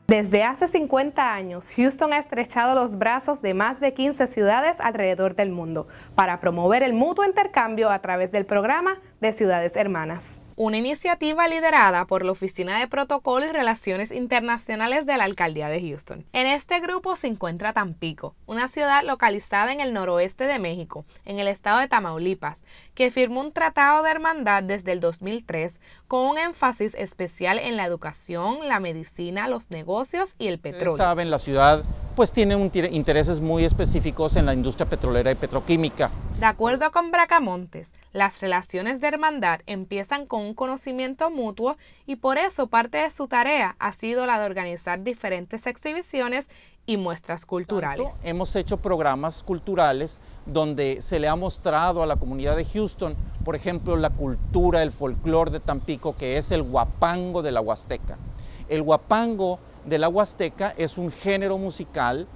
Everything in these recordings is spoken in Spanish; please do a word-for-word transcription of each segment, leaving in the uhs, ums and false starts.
Desde hace cincuenta años, Houston ha estrechado los brazos de más de quince ciudades alrededor del mundo para promover el mutuo intercambio a través del programa de Ciudades Hermanas. Una iniciativa liderada por la Oficina de Protocolo y Relaciones Internacionales de la Alcaldía de Houston. En este grupo se encuentra Tampico, una ciudad localizada en el noroeste de México, en el estado de Tamaulipas, que firmó un tratado de hermandad desde el dos mil tres con un énfasis especial en la educación, la medicina, los negocios y el petróleo. Ustedes saben, la ciudad pues tiene un intereses muy específicos en la industria petrolera y petroquímica. De acuerdo con Bracamontes, las relaciones de hermandad empiezan con un conocimiento mutuo y por eso parte de su tarea ha sido la de organizar diferentes exhibiciones y muestras culturales. Tanto, hemos hecho programas culturales donde se le ha mostrado a la comunidad de Houston, por ejemplo, la cultura, el folclore de Tampico, que es el huapango de la Huasteca. El huapango de la Huasteca es un género musical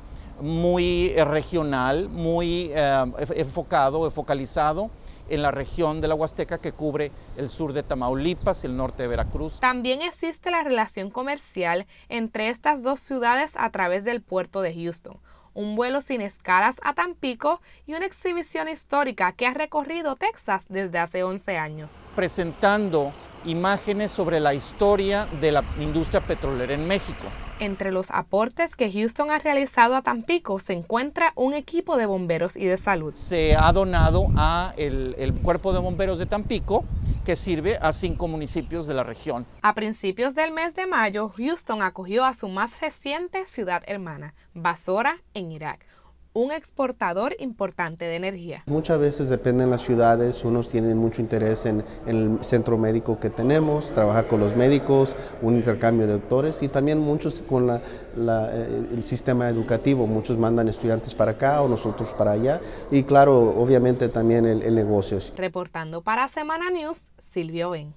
muy regional, muy eh, enfocado, focalizado en la región de la Huasteca que cubre el sur de Tamaulipas y el norte de Veracruz. También existe la relación comercial entre estas dos ciudades a través del puerto de Houston, un vuelo sin escalas a Tampico y una exhibición histórica que ha recorrido Texas desde hace once años. Presentando imágenes sobre la historia de la industria petrolera en México. Entre los aportes que Houston ha realizado a Tampico se encuentra un equipo de bomberos y de salud. Se ha donado a el, el Cuerpo de Bomberos de Tampico, que sirve a cinco municipios de la región. A principios del mes de mayo, Houston acogió a su más reciente ciudad hermana, Basora, en Irak, un exportador importante de energía. Muchas veces dependen las ciudades, unos tienen mucho interés en, en el centro médico que tenemos, trabajar con los médicos, un intercambio de doctores y también muchos con la, la, el sistema educativo, muchos mandan estudiantes para acá o nosotros para allá y claro, obviamente también el, el negocio. Reportando para Semana News, Silvio Ben.